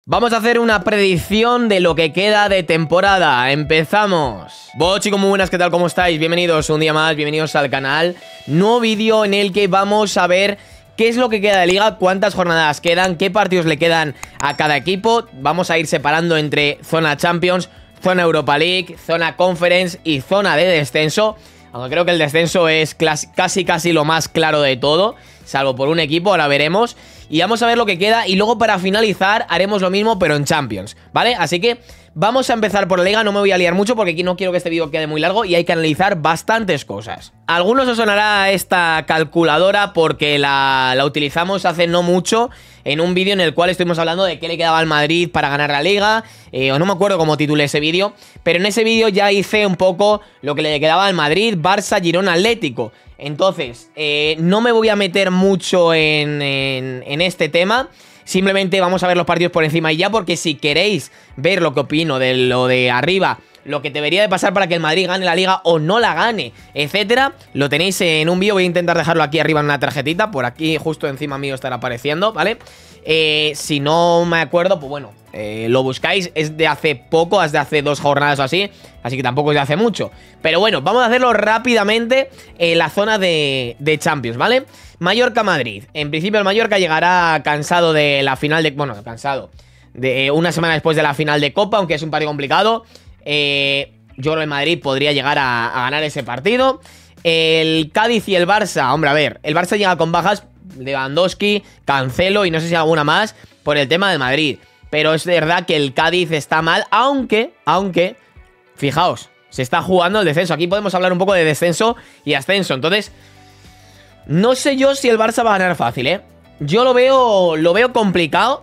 Vamos a hacer una predicción de lo que queda de temporada. Empezamos. Bueno, chicos, muy buenas, ¿qué tal? ¿Cómo estáis? Bienvenidos un día más, bienvenidos al canal. Nuevo vídeo en el que vamos a ver qué es lo que queda de liga, cuántas jornadas quedan, qué partidos le quedan a cada equipo. Vamos a ir separando entre zona Champions, zona Europa League, zona Conference y zona de descenso. Aunque creo que el descenso es casi lo más claro de todo, salvo por un equipo, ahora veremos. Y vamos a ver lo que queda y luego para finalizar haremos lo mismo pero en Champions, ¿vale? Así que vamos a empezar por la liga, no me voy a liar mucho porque aquí no quiero que este vídeo quede muy largo y hay que analizar bastantes cosas. A algunos os sonará esta calculadora porque la utilizamos hace no mucho en un vídeo en el cual estuvimos hablando de qué le quedaba al Madrid para ganar la liga, o no me acuerdo cómo titulé ese vídeo, pero en ese vídeo ya hice un poco lo que le quedaba al Madrid, Barça, Girona, Atlético. Entonces, no me voy a meter mucho en este tema. Simplemente vamos a ver los partidos por encima y ya, porque si queréis ver lo que opino de lo de arriba, lo que debería de pasar para que el Madrid gane la liga o no la gane, etcétera, lo tenéis en un vídeo. Voy a intentar dejarlo aquí arriba en una tarjetita, por aquí justo encima mío estará apareciendo, ¿vale? Si no me acuerdo, pues bueno, lo buscáis. Es de hace poco, es de hace 2 jornadas o así que tampoco es de hace mucho. Pero bueno, vamos a hacerlo rápidamente en la zona de Champions, ¿vale? Mallorca-Madrid. En principio el Mallorca llegará cansado de la final de... Bueno, cansado de una semana después de la final de Copa, aunque es un partido complicado. Yo creo que el Madrid podría llegar a ganar ese partido. El Cádiz y el Barça, hombre, a ver, el Barça llega con bajas, Lewandowski, Cancelo y no sé si alguna más por el tema del Madrid. Pero es verdad que el Cádiz está mal, aunque, fijaos, se está jugando el descenso. Aquí podemos hablar un poco de descenso y ascenso. Entonces, no sé yo si el Barça va a ganar fácil, ¿eh? Yo lo veo complicado,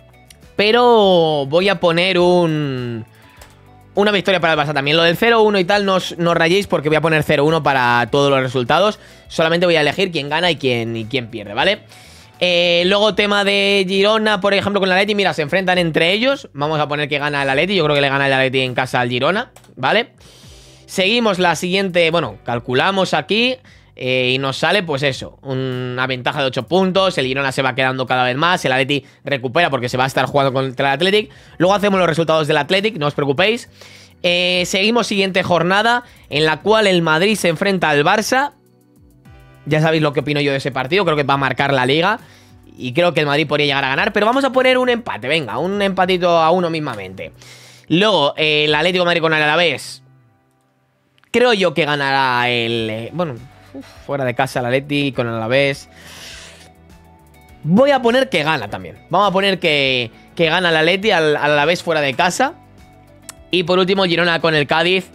pero voy a poner una victoria para el Barça también. Lo del 0-1 y tal, no rayéis porque voy a poner 0-1 para todos los resultados. Solamente voy a elegir quién gana y quién pierde, ¿vale? Luego tema de Girona, por ejemplo, con el Atleti. Mira, se enfrentan entre ellos. Vamos a poner que gana el Atleti. Yo creo que le gana el Atleti en casa al Girona, ¿vale? Seguimos la siguiente, bueno, calculamos aquí y nos sale pues eso, una ventaja de 8 puntos. El Girona se va quedando cada vez más. El Atleti recupera porque se va a estar jugando contra el Athletic. Luego hacemos los resultados del Athletic, no os preocupéis. Seguimos siguiente jornada en la cual el Madrid se enfrenta al Barça. Ya sabéis lo que opino yo de ese partido. Creo que va a marcar la liga y creo que el Madrid podría llegar a ganar, pero vamos a poner un empate, venga, un empatito a uno mismamente. Luego el Atlético de Madrid con el Alavés. Creo yo que ganará el... bueno, fuera de casa el Atleti con el Alavés. Voy a poner que gana también. Vamos a poner que gana el Atleti al Alavés fuera de casa. Y por último Girona con el Cádiz.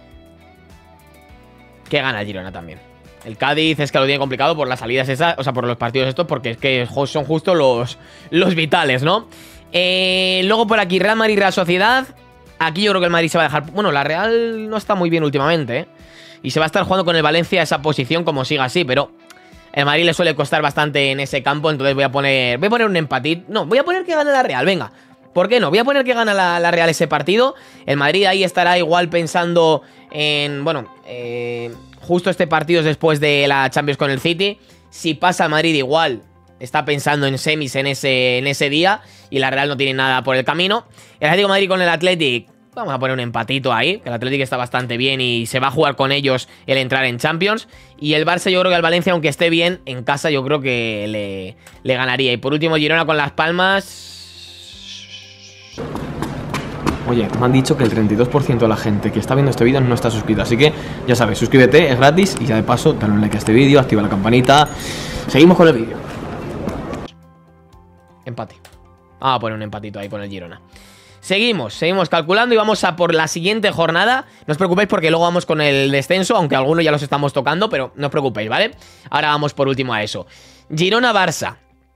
Que gana el Girona también. El Cádiz es que lo tiene complicado por las salidas esas, o sea, por los partidos estos, porque es que son justo los vitales, ¿no? Luego por aquí Real Madrid, Real Sociedad. Aquí yo creo que el Madrid se va a dejar... Bueno, la Real no está muy bien últimamente, ¿eh? Y se va a estar jugando con el Valencia esa posición como siga así, pero el Madrid le suele costar bastante en ese campo, entonces voy a poner un empatito. No, voy a poner que gane la Real, venga. ¿Por qué no? Voy a poner que gana la Real ese partido. El Madrid ahí estará igual pensando en... Bueno, justo este partido es después de la Champions con el City. Si pasa el Madrid igual está pensando en semis en ese día y la Real no tiene nada por el camino. El Atlético de Madrid con el Athletic, vamos a poner un empatito ahí, que el Athletic está bastante bien y se va a jugar con ellos el entrar en Champions. Y el Barça, yo creo que al Valencia, aunque esté bien en casa, yo creo que le ganaría. Y por último Girona con Las Palmas. Oye, me han dicho que el 32% de la gente que está viendo este vídeo no está suscrita, así que ya sabes, suscríbete, es gratis y ya de paso dale un like a este vídeo, activa la campanita. Seguimos con el vídeo. Empate. Vamos a poner un empatito ahí con el Girona. Seguimos calculando y vamos a por la siguiente jornada. No os preocupéis porque luego vamos con el descenso, aunque algunos ya los estamos tocando, pero no os preocupéis, ¿vale? Ahora vamos por último a eso. Girona-Barça.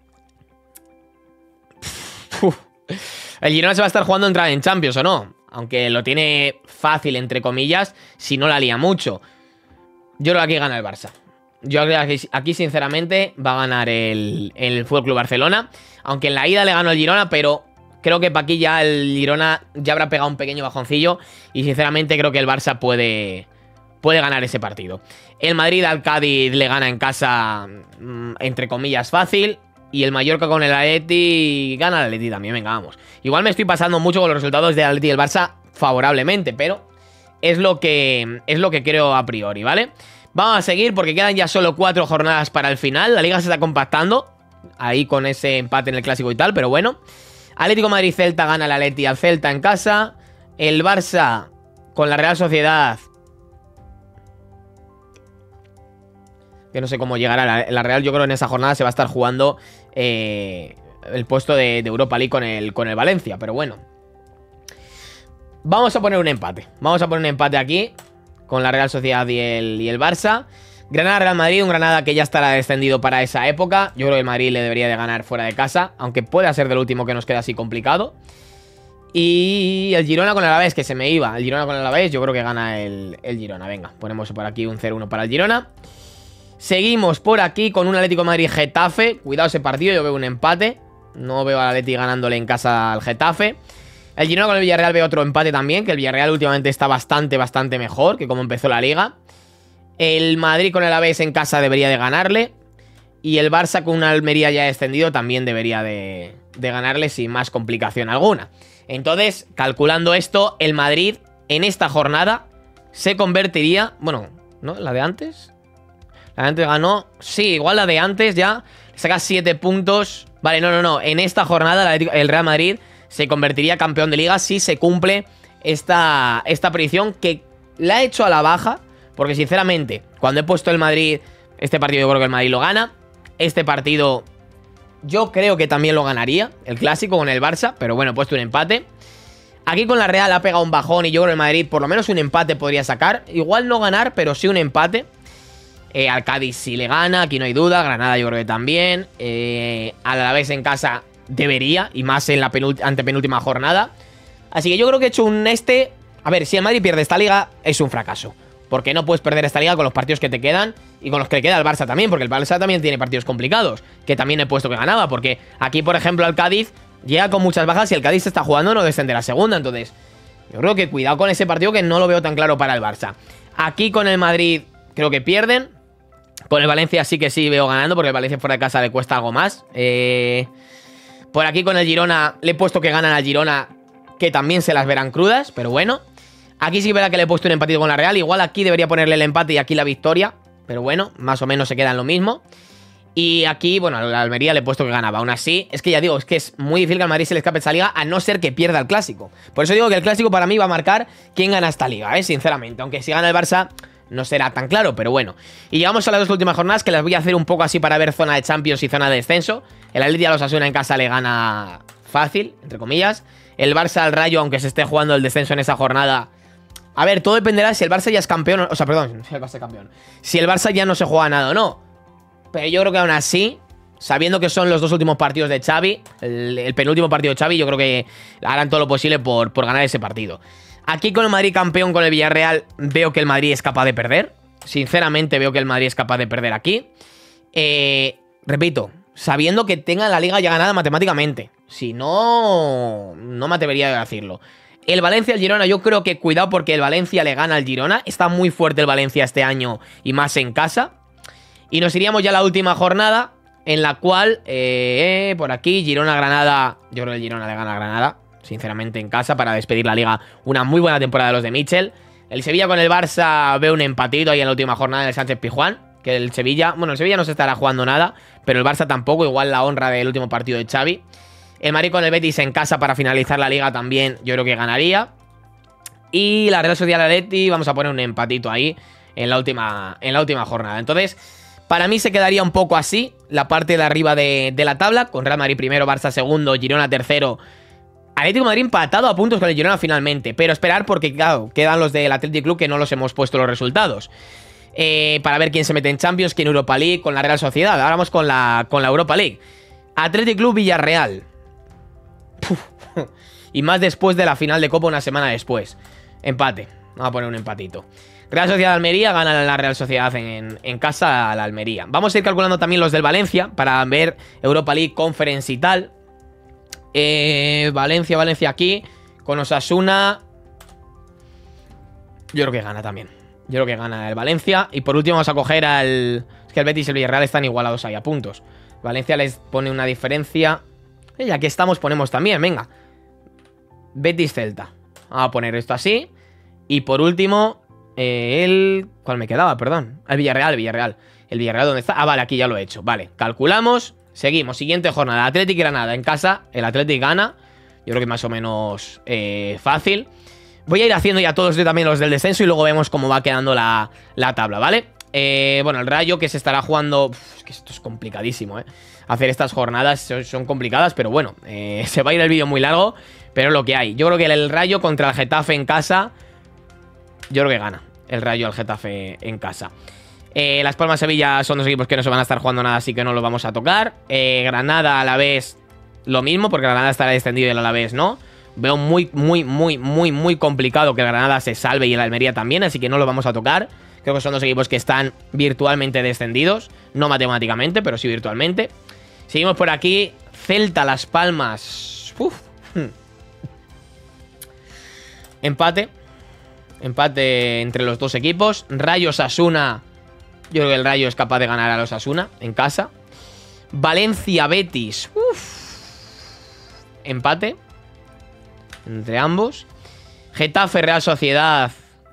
El Girona se va a estar jugando entrar en Champions, ¿o no? Aunque lo tiene fácil, entre comillas, si no la lía mucho. Yo creo que aquí gana el Barça. Yo creo que aquí, sinceramente, va a ganar el FC Barcelona. Aunque en la ida le ganó el Girona, pero creo que para aquí ya el Girona ya habrá pegado un pequeño bajoncillo. Y sinceramente creo que el Barça puede ganar ese partido. El Madrid al Cádiz le gana en casa, entre comillas, fácil. Y el Mallorca con el Atleti gana el Atleti también, venga, vamos. Igual me estoy pasando mucho con los resultados del Atleti y el Barça favorablemente, pero es lo que creo a priori, ¿vale? Vamos a seguir porque quedan ya solo 4 jornadas para el final. La liga se está compactando ahí con ese empate en el Clásico y tal, pero bueno. Atlético Madrid-Celta gana el Atleti al Celta en casa. El Barça con la Real Sociedad, que no sé cómo llegará la Real. Yo creo que en esa jornada se va a estar jugando el puesto de Europa League con el Valencia, pero bueno. Vamos a poner un empate. Vamos a poner un empate aquí con la Real Sociedad y el Barça. Granada-Real Madrid, un Granada que ya estará descendido para esa época. Yo creo que el Madrid le debería de ganar fuera de casa, aunque pueda ser del último que nos queda así complicado. Y el Girona con el Alavés, que se me iba. El Girona con el Alavés, yo creo que gana el Girona. Venga, ponemos por aquí un 0-1 para el Girona. Seguimos por aquí con un Atlético Madrid-Getafe. Cuidado ese partido, yo veo un empate. No veo al Atleti ganándole en casa al Getafe. El Girona con el Villarreal veo otro empate también, que el Villarreal últimamente está bastante mejor que como empezó la liga. El Madrid con el Alavés en casa debería de ganarle. Y el Barça con una Almería ya descendido también debería de ganarle sin más complicación alguna. Entonces, calculando esto, el Madrid en esta jornada se convertiría... Bueno, ¿no? ¿La de antes? La de antes ganó... Sí, igual la de antes ya saca 7 puntos. Vale, no. En esta jornada el Real Madrid se convertiría campeón de liga si se cumple esta predicción, que la he hecho a la baja. Porque sinceramente, cuando he puesto el Madrid, este partido yo creo que el Madrid lo gana. Este partido yo creo que también lo ganaría, el Clásico con el Barça, pero bueno, he puesto un empate. Aquí con la Real ha pegado un bajón y yo creo que el Madrid por lo menos un empate podría sacar. Igual no ganar, pero sí un empate. Al Cádiz sí le gana, aquí no hay duda. Granada yo creo que también. Al Alavés en casa debería, y más en la antepenúltima jornada. Así que yo creo que he hecho un A ver, si el Madrid pierde esta liga es un fracaso. Porque no puedes perder esta liga con los partidos que te quedan y con los que le queda al Barça también, porque el Barça también tiene partidos complicados, que también he puesto que ganaba, porque aquí, por ejemplo, el Cádiz llega con muchas bajas y el Cádiz está jugando no descender a segunda, entonces yo creo que cuidado con ese partido que no lo veo tan claro para el Barça. Aquí con el Madrid creo que pierden, con el Valencia sí que sí veo ganando, porque el Valencia fuera de casa le cuesta algo más. Por aquí con el Girona le he puesto que ganan al Girona, que también se las verán crudas, pero bueno. Aquí sí verá que le he puesto un empatito con la Real. Igual aquí debería ponerle el empate y aquí la victoria. Pero bueno, más o menos se queda en lo mismo. Y aquí, bueno, a la Almería le he puesto que ganaba. Aún así, es que ya digo, es que es muy difícil que al Madrid se le escape esta liga, a no ser que pierda el Clásico. Por eso digo que el Clásico para mí va a marcar quién gana esta liga, sinceramente. Aunque si gana el Barça no será tan claro, pero bueno. Y llegamos a las 2 últimas jornadas, que las voy a hacer un poco así para ver zona de Champions y zona de descenso. El Atleti a los Osasuna en casa le gana fácil, entre comillas. El Barça al Rayo, aunque se esté jugando el descenso en esa jornada... A ver, todo dependerá de si el Barça ya es campeón. O sea, perdón, si el Barça es campeón. Si el Barça ya no se juega nada o no. Pero yo creo que aún así, sabiendo que son los 2 últimos partidos de Xavi, el penúltimo partido de Xavi, yo creo que harán todo lo posible por ganar ese partido. Aquí con el Madrid campeón, con el Villarreal, veo que el Madrid es capaz de perder. Sinceramente veo que el Madrid es capaz de perder aquí. Repito, sabiendo que tengan la liga ya ganada matemáticamente. Si no, no me atrevería a decirlo. El Valencia, el Girona, yo creo que cuidado porque el Valencia le gana al Girona. Está muy fuerte el Valencia este año y más en casa. Y nos iríamos ya a la última jornada, en la cual, por aquí, Girona-Granada. Yo creo que el Girona le gana a Granada, sinceramente, en casa, para despedir la liga. Una muy buena temporada de los de Michel. El Sevilla con el Barça ve un empatito ahí en la última jornada del Sánchez-Pizjuán. Que el Sevilla, bueno, el Sevilla no se estará jugando nada, pero el Barça tampoco, igual la honra del último partido de Xavi. El Madrid con el Betis en casa para finalizar la liga también, yo creo que ganaría. Y la Real Sociedad Atleti, vamos a poner un empatito ahí en la última jornada. Entonces, para mí se quedaría un poco así la parte de arriba de la tabla, con Real Madrid primero, Barça segundo, Girona tercero. Atlético de Madrid empatado a puntos con el Girona finalmente, pero esperar porque, claro, quedan los del Athletic Club que no los hemos puesto los resultados. Para ver quién se mete en Champions, quién en Europa League, con la Real Sociedad. Ahora vamos con la Europa League. Athletic Club Villarreal. Y más después de la final de Copa, una semana después. Empate, vamos a poner un empatito. Real Sociedad Almería, gana la Real Sociedad en casa a la Almería. Vamos a ir calculando también los del Valencia para ver Europa League, Conference y tal. Valencia aquí, con Osasuna. Yo creo que gana también. Yo creo que gana el Valencia. Y por último vamos a coger al... Es que el Betis y el Villarreal están igualados ahí a puntos. Valencia les pone una diferencia. Y ya que estamos, ponemos también, venga. Betis Celta. Vamos a poner esto así. Y por último, ¿cuál me quedaba? Perdón. El Villarreal. ¿El Villarreal dónde está? Ah, vale, aquí ya lo he hecho. Vale, calculamos. Seguimos. Siguiente jornada. Athletic y Granada en casa. El Athletic gana. Yo creo que más o menos fácil. Voy a ir haciendo ya todos también los del descenso y luego vemos cómo va quedando la tabla, ¿vale? Bueno, el Rayo que se estará jugando... es que esto es complicadísimo, ¿eh? Hacer estas jornadas son complicadas, pero bueno, se va a ir el vídeo muy largo, pero es lo que hay. Yo creo que el Rayo contra el Getafe en casa, yo creo que gana el Rayo al Getafe en casa. Las Palmas Sevilla son dos equipos que no se van a estar jugando nada, así que no los vamos a tocar. Granada a la vez lo mismo, porque Granada estará descendido y el Alavés no. Veo muy complicado que el Granada se salve y el Almería también, así que no lo vamos a tocar. Creo que son dos equipos que están virtualmente descendidos. No matemáticamente, pero sí virtualmente. Seguimos por aquí. Celta, Las Palmas. Empate. Empate entre los dos equipos. Rayo, Osasuna. Yo creo que el Rayo es capaz de ganar a los Osasuna en casa. Valencia, Betis. Empate entre ambos. Getafe, Real Sociedad.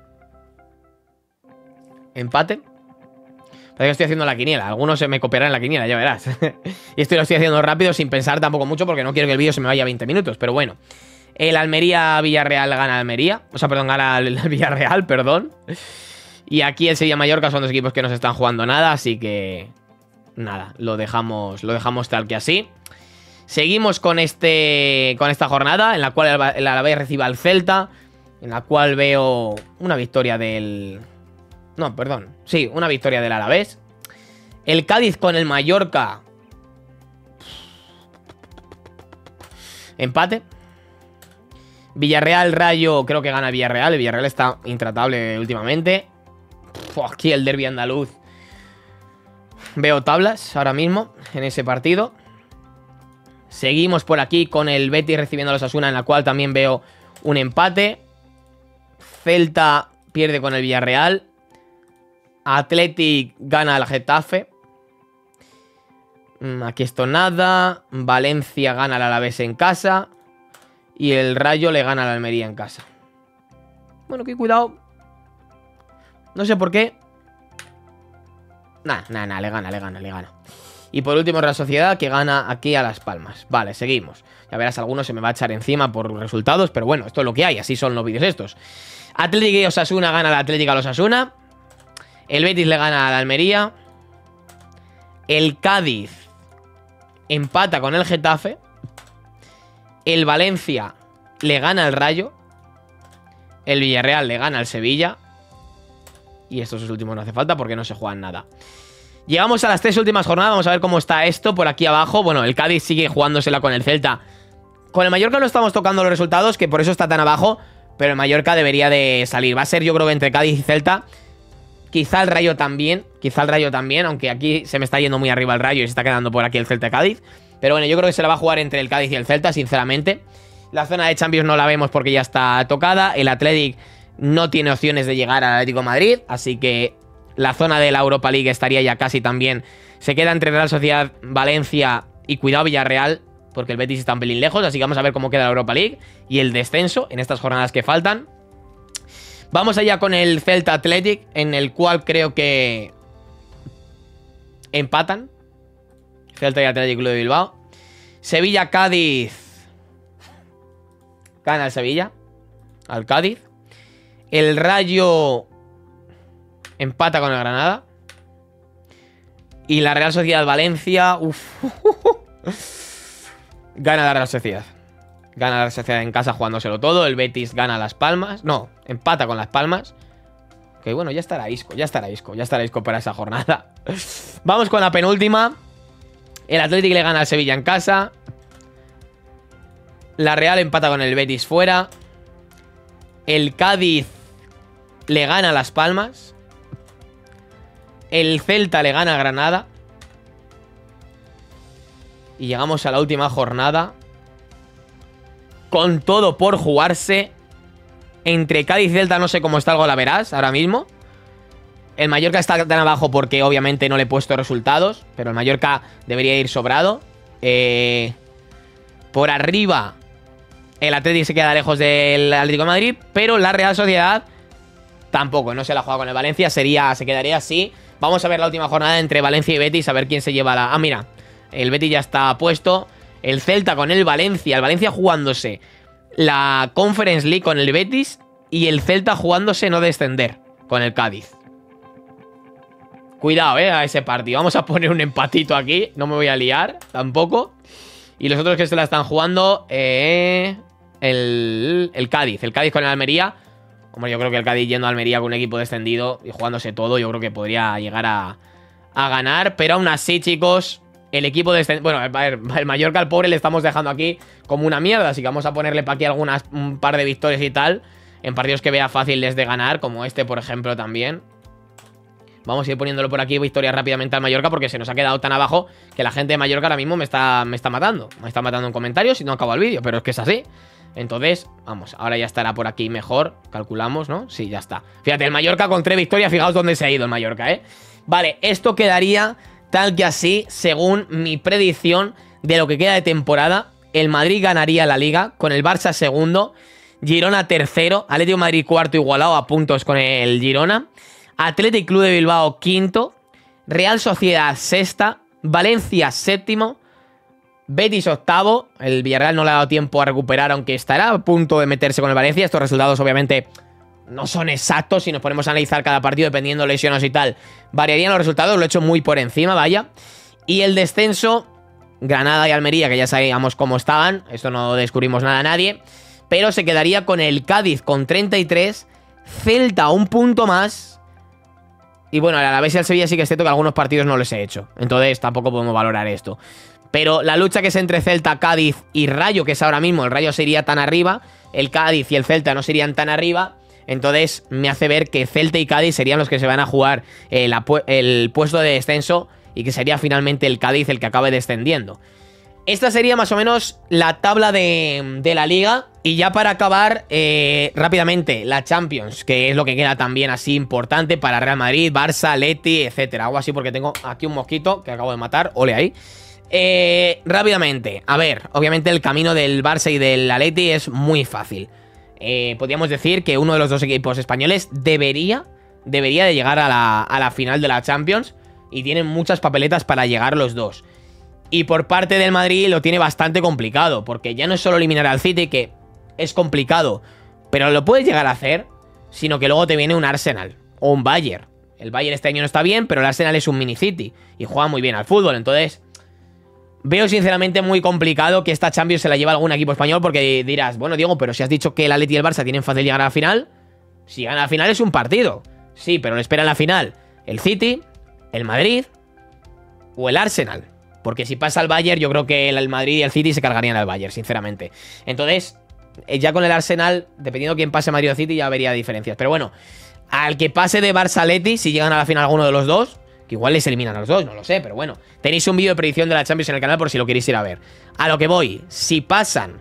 Empate. Parece que estoy haciendo la quiniela. Algunos se me copiarán en la quiniela, ya verás. Y esto lo estoy haciendo rápido, sin pensar tampoco mucho, porque no quiero que el vídeo se me vaya a 20 minutos. Pero bueno. El Almería-Villarreal gana Almería. O sea, perdón, gana el Villarreal, perdón. Y aquí el Sevilla-Mallorca son dos equipos que no se están jugando nada, así que... nada, lo dejamos tal que así. Seguimos con esta jornada, en la cual el Alavés recibe al Celta, en la cual veo una victoria del... no, perdón. Sí, una victoria del Alavés. El Cádiz con el Mallorca. Empate. Villarreal, Rayo, creo que gana el Villarreal. El Villarreal está intratable últimamente. Aquí el derbi andaluz. Veo tablas ahora mismo en ese partido. Seguimos por aquí con el Betis recibiendo a los Osasuna, en la cual también veo un empate. Celta pierde con el Villarreal. Athletic gana al Getafe. Aquí esto nada. Valencia gana al Alavés en casa. Y el Rayo le gana al Almería en casa. Bueno, que cuidado. No sé por qué. Nah, le gana. Y por último Real Sociedad, que gana aquí a Las Palmas. Vale, seguimos. Ya verás, alguno se me va a echar encima por resultados, pero bueno, esto es lo que hay, así son los vídeos estos. Athletic y Osasuna gana el Athletic a los Osasuna. El Betis le gana al Almería. El Cádiz empata con el Getafe. El Valencia le gana al Rayo. El Villarreal le gana al Sevilla. Y estos últimos no hace falta porque no se juegan nada. Llegamos a las 3 últimas jornadas. Vamos a ver cómo está esto por aquí abajo. Bueno, el Cádiz sigue jugándosela con el Celta. Con el Mallorca no estamos tocando los resultados, que por eso está tan abajo. Pero el Mallorca debería de salir. Va a ser, yo creo, que entre Cádiz y Celta. Quizá el Rayo también. Aunque aquí se me está yendo muy arriba el Rayo y se está quedando por aquí el Celta Cádiz. Pero bueno, yo creo que se la va a jugar entre el Cádiz y el Celta, sinceramente. La zona de Champions no la vemos porque ya está tocada. El Athletic no tiene opciones de llegar al Atlético de Madrid. Así que la zona de la Europa League estaría ya casi también. Se queda entre Real Sociedad, Valencia y cuidado Villarreal, porque el Betis está un pelín lejos. Así que vamos a ver cómo queda la Europa League y el descenso en estas jornadas que faltan. Vamos allá con el Celta Athletic, en el cual creo que empatan. Celta y Athletic Club de Bilbao. Sevilla Cádiz. Gana el Sevilla al Cádiz. El Rayo empata con el Granada. Y la Real Sociedad Valencia. Gana la Real Sociedad. Gana la Real Sociedad en casa jugándoselo todo. El Betis gana Las Palmas. No, empata con Las Palmas. Que bueno, ya estará Isco para esa jornada. Vamos con la penúltima. El Athletic le gana al Sevilla en casa. La Real empata con el Betis fuera. El Cádiz le gana a Las Palmas. El Celta le gana a Granada. Y llegamos a la última jornada. Con todo por jugarse. Entre Cádiz y Celta no sé cómo está el Golaveras ahora mismo. El Mallorca está tan abajo porque obviamente no le he puesto resultados, pero el Mallorca debería ir sobrado. Por arriba, el Atlético se queda lejos del Atlético de Madrid, pero la Real Sociedad tampoco, no se la juega con el Valencia, se quedaría así. Vamos a ver la última jornada entre Valencia y Betis, a ver quién se lleva la... Ah, mira, el Betis ya está puesto. El Celta con el Valencia jugándose la Conference League con el Betis y el Celta jugándose no descender con el Cádiz. Cuidado, a ese partido. Vamos a poner un empatito aquí, no me voy a liar tampoco. Y los otros que se la están jugando, el Cádiz con el Almería. Hombre, yo creo que el Cádiz yendo a Almería con un equipo descendido y jugándose todo, yo creo que podría llegar a ganar. Pero aún así, chicos, el equipo descendido... Bueno, a ver, el Mallorca al pobre le estamos dejando aquí como una mierda. Así que vamos a ponerle para aquí un par de victorias y tal. En partidos que vea fáciles de ganar, como este, por ejemplo, también. Vamos a ir poniéndolo por aquí, victoria rápidamente al Mallorca, porque se nos ha quedado tan abajo que la gente de Mallorca ahora mismo me está matando. Me está matando en comentarios y no acabo el vídeo, pero es que es así. Entonces, vamos, ahora ya estará por aquí mejor. Calculamos, ¿no? Sí, ya está. Fíjate, el Mallorca con 3 victorias, fijaos dónde se ha ido el Mallorca, ¿eh? Vale, esto quedaría tal que así, según mi predicción de lo que queda de temporada. El Madrid ganaría la Liga, con el Barça segundo, Girona tercero, Atlético de Madrid cuarto igualado a puntos con el Girona, Athletic Club de Bilbao quinto, Real Sociedad sexta, Valencia séptimo, Betis octavo. El Villarreal no le ha dado tiempo a recuperar, aunque estará a punto de meterse con el Valencia. Estos resultados obviamente no son exactos. Si nos ponemos a analizar cada partido dependiendo de lesiones y tal, variarían los resultados. Lo he hecho muy por encima, vaya. Y el descenso, Granada y Almería, que ya sabíamos cómo estaban. Esto no descubrimos nada a nadie. Pero se quedaría con el Cádiz con 33, Celta un punto más. Y bueno, a la vez el Sevilla sí que es cierto que algunos partidos no los he hecho. Entonces tampoco podemos valorar esto. Pero la lucha que es entre Celta, Cádiz y Rayo, que es ahora mismo, el Rayo se iría tan arriba, el Cádiz y el Celta no se irían tan arriba. Entonces me hace ver que Celta y Cádiz serían los que se van a jugar el puesto de descenso y que sería finalmente el Cádiz el que acabe descendiendo. Esta sería más o menos la tabla de la Liga. Y ya para acabar, rápidamente, la Champions, que es lo que queda también así importante para Real Madrid, Barça, Leti, etcétera. Algo así porque tengo aquí un mosquito que acabo de matar, ole ahí. Rápidamente, a ver, obviamente el camino del Barça y del Atleti es muy fácil. Podríamos decir que uno de los dos equipos españoles debería de llegar a la final de la Champions. Y tienen muchas papeletas para llegar los dos. Y por parte del Madrid lo tiene bastante complicado, porque ya no es solo eliminar al City, que es complicado, pero lo puedes llegar a hacer, sino que luego te viene un Arsenal o un Bayern. El Bayern este año no está bien, pero el Arsenal es un mini City y juega muy bien al fútbol. Entonces, veo sinceramente muy complicado que esta Champions se la lleve algún equipo español, porque dirás, bueno, Diego, pero si has dicho que el Atleti y el Barça tienen fácil llegar a la final, si gana la final es un partido. Sí, pero le espera en la final el City, el Madrid o el Arsenal. Porque si pasa al Bayern, yo creo que el Madrid y el City se cargarían al Bayern, sinceramente. Entonces, ya con el Arsenal, dependiendo de quién pase Madrid o City, ya vería diferencias. Pero bueno, al que pase de Barça Atleti, si llegan a la final alguno de los dos, que igual les eliminan a los dos, no lo sé, pero bueno. Tenéis un vídeo de predicción de la Champions en el canal por si lo queréis ir a ver. A lo que voy, si pasan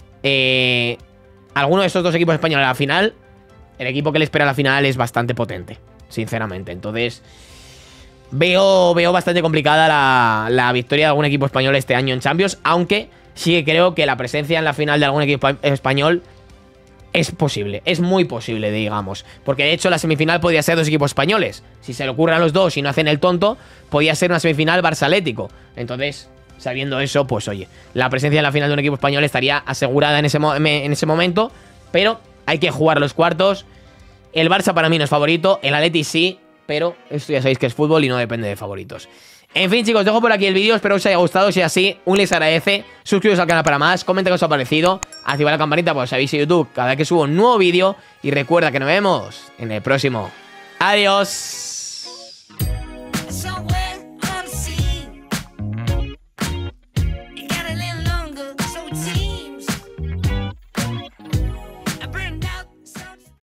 alguno de estos dos equipos españoles a la final, el equipo que le espera a la final es bastante potente, sinceramente. Entonces, veo bastante complicada la victoria de algún equipo español este año en Champions, aunque sí que creo que la presencia en la final de algún equipo español es posible, es muy posible, digamos. Porque de hecho la semifinal podría ser dos equipos españoles. Si se le ocurre a los dos y no hacen el tonto, podría ser una semifinal Barça-Atlético. Entonces, sabiendo eso, pues oye, la presencia en la final de un equipo español estaría asegurada en ese momento. Pero hay que jugar los cuartos. El Barça para mí no es favorito, el Atleti sí, pero esto ya sabéis que es fútbol y no depende de favoritos. En fin, chicos, dejo por aquí el vídeo, espero que os haya gustado. Si es así, un like se agradece, suscribiros al canal para más, comenta qué os ha parecido, activa la campanita para que os avise YouTube cada vez que subo un nuevo vídeo. Y recuerda que nos vemos en el próximo. ¡Adiós!